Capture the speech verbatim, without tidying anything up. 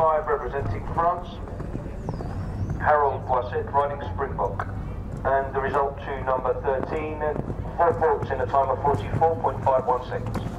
five representing France, Harold Boisset riding Springbok. And the result to number thirteen, four faults in a time of forty-four point five one seconds.